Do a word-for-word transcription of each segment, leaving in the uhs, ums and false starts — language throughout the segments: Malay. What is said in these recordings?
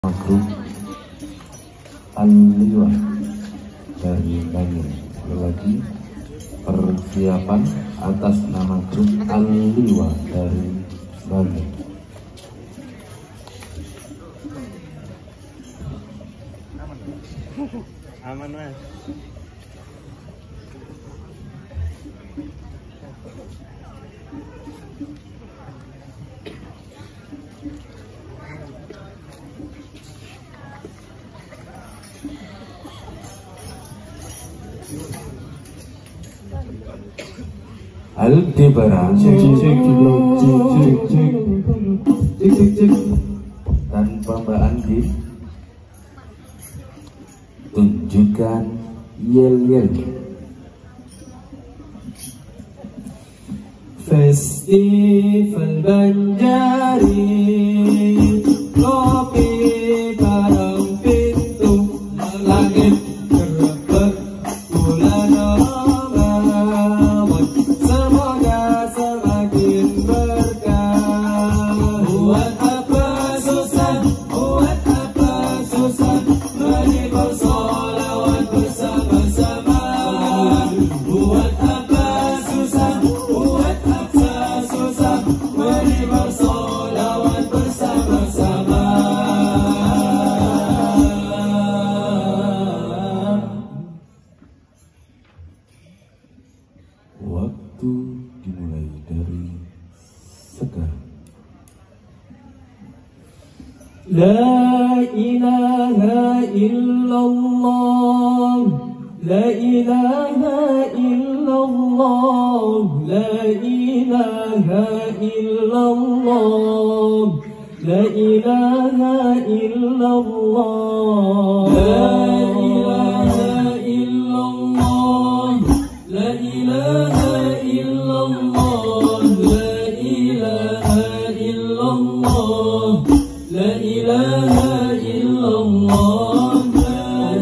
Grup Al-Liwa dari Banyuwangi. Lagi persiapan atas nama grup Al-Liwa dari Banyuwangi. Aman mas. Aldebaran cek cek cek cek cek cek cek tanpa Mbak Andi tunjukkan yel yel. Festival Banjari, kopi barang pintu langit gerebek bulan Ramadan, semoga semakin berkah. Buat apa susah, buat apa susah, mari bersolawat bersama-sama. Buat apa susah, buat apa susah, mari bersolawat bersama-sama. Waktu dimulai dari sekarang. La ilaha illallah, la ilaha illallah, la ilaha illallah, la ilaha illallah, la ilaha illallah, la ilaha illallah, la ilaha illallah, la ilaha illallah, la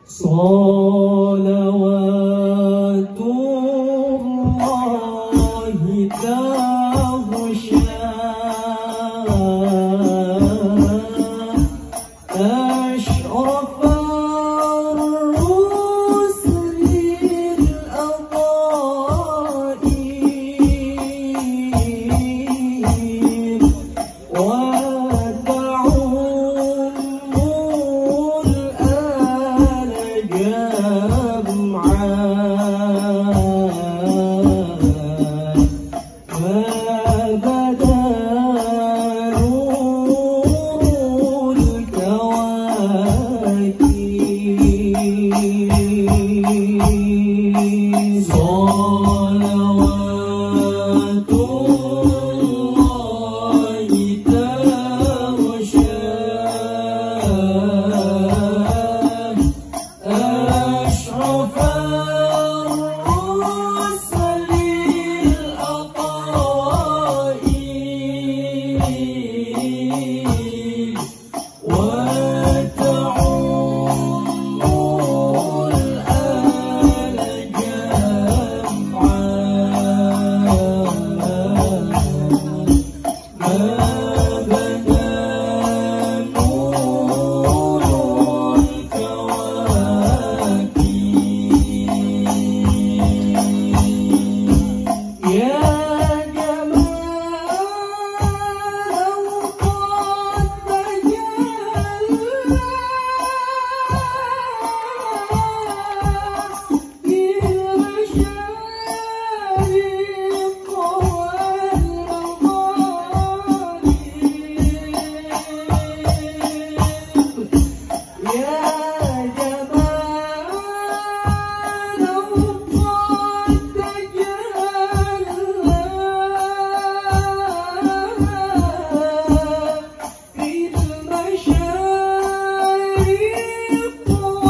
صلوات الله تغشى أشرف الرسل الأضائم وتعم الآل جمعا فبدا نور الكواكب صلوات الله تغشى أشرف الرسل الأطائم وتعم الآل جمعا ما بدا نور الكواكب يا جمال قد تجلى في المشارق والمغارب يا جمال قد تجلى في المشارق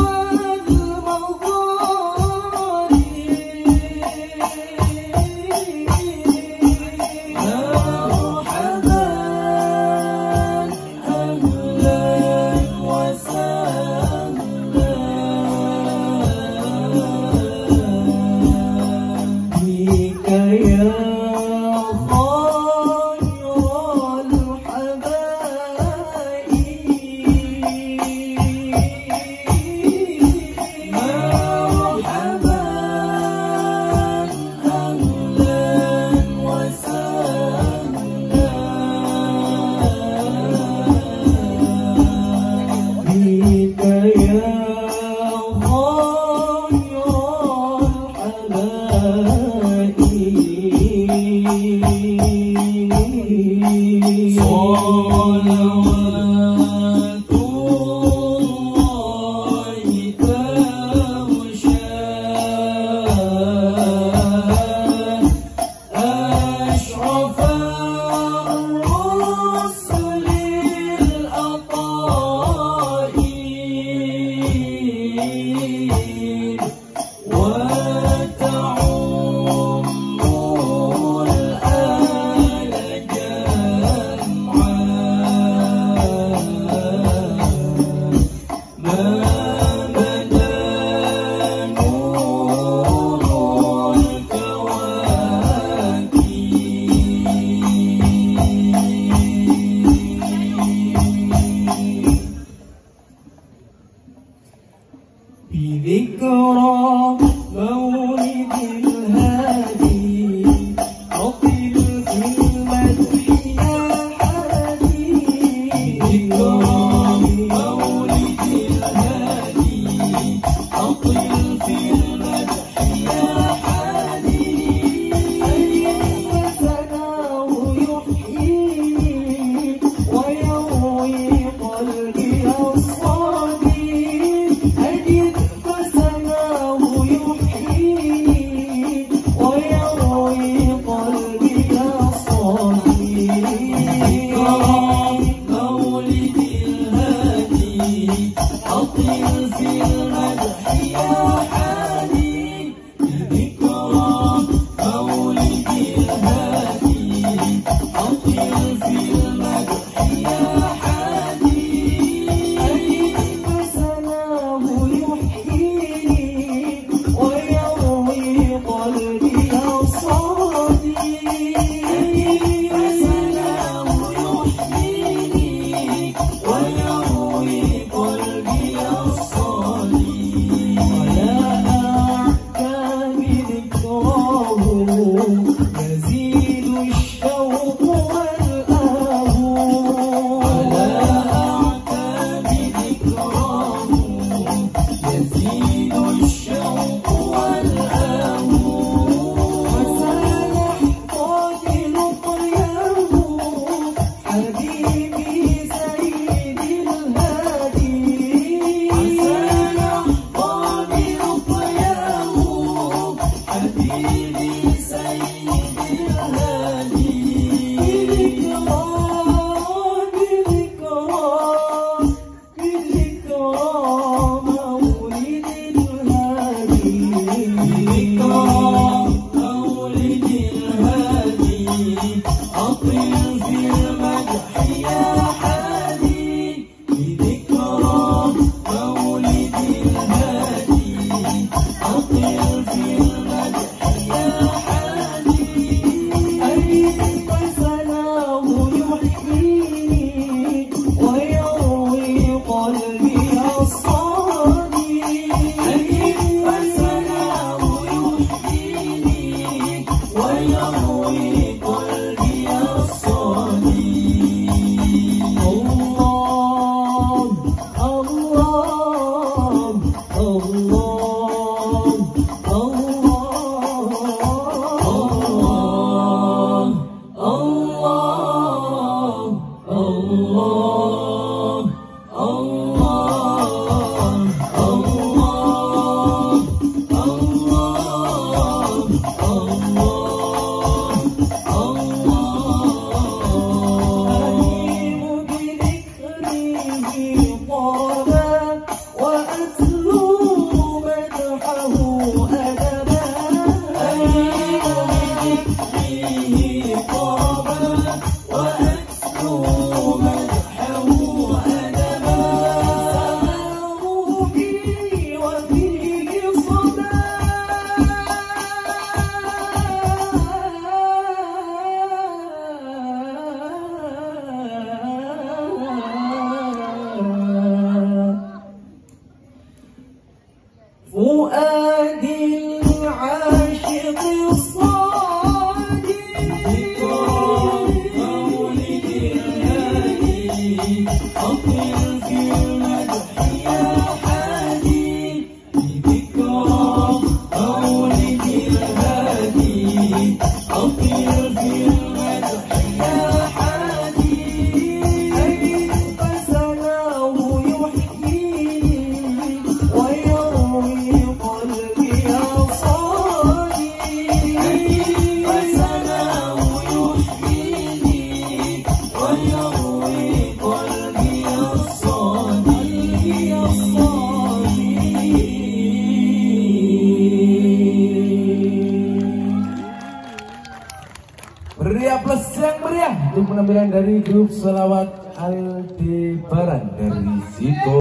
والمغارب مرحبا أهلا وسهلا بك يا خير الحبائب مرحبا أهلا وسهلا بك يا خير الحبائب صلوات الله تغشى أشرف الرسل الأطائم وتعم الآل جمعا ما بدا نور الكواكب بذكرى مولد الهادي أطل في المدح يا حادي بذكرى مولد الهادي أطل في المدح يا حادي أجد ثناه يحيي ويروي قلبي الصادي أجد فسناه يحيي ويروي قلبي الصادي مولد الهادي أطل في المدح يا حادي بذكرى مولد الهادي أطل في المدح يا حادي أجد فسناه يحيي فؤادي العاشق الصادق ذكرى مولد الهادي أطل في المدح يا حادي ذكرى مولد الهادي أطل في المدح يا حادي كيف سناه يحييني ويروي قلبي أصالي كيف سناه يحييني ويروي قلبي الصادي Meriah plus yang meriah untuk penampilan dari grup Selawat Aldebaran dari Ziko.